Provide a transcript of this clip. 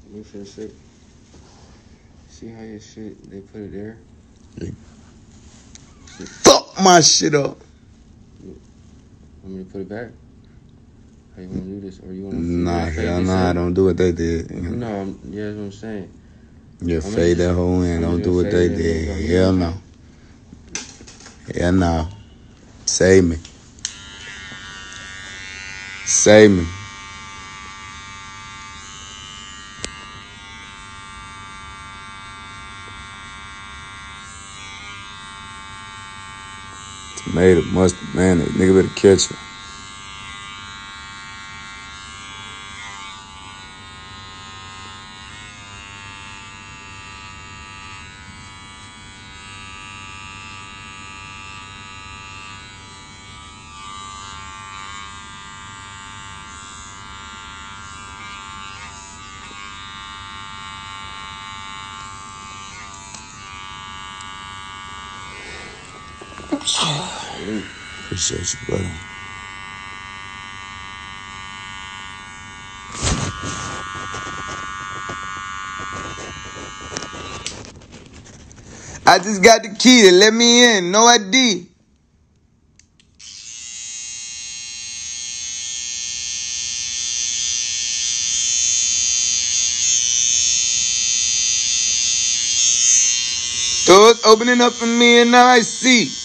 You feel sick? See how your shit, they put it there? Yeah. Fuck my shit up. Want me to put it back? How you want to do this? Or you want to Nah, hell nah, don't do what they did. No, yeah, that's what I'm saying. Yeah, fade that whole in. Don't do what they did. Hell no. Hell no. Save me. Save me. Tomato, mustard, mayonnaise. Nigga better catch it. Appreciate you, brother. I just got the key to let me in. No ID. Doors opening up for me and now I see.